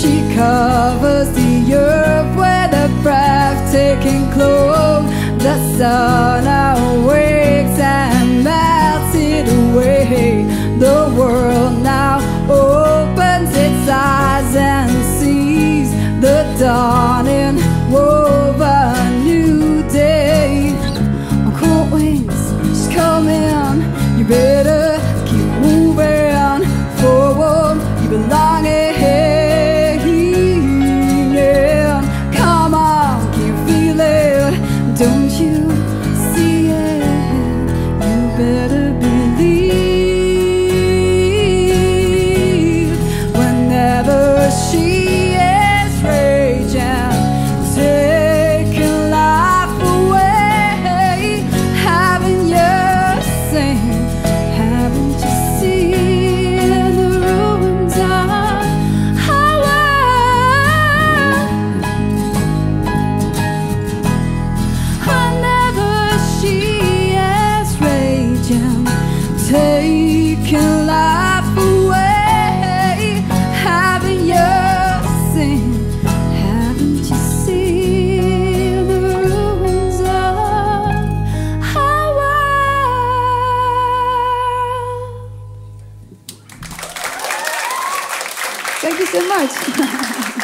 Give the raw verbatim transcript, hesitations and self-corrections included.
She covers the earth with a breathtaking cloak. The sun awakes and melts it away. The world now opens its eyes and sees the dawning of a new day. On cold wings, she's coming. You better keep moving forward. You belong ahead. Come on, can you feel it? Don't you see it? You better believe. Whenever she is raging, taking life away, haven't you seen? Haven't you seen the ruins of our world? Whenever she is raging, taking life away, haven't you seen? Haven't you seen the ruins of our world? Thank you so much.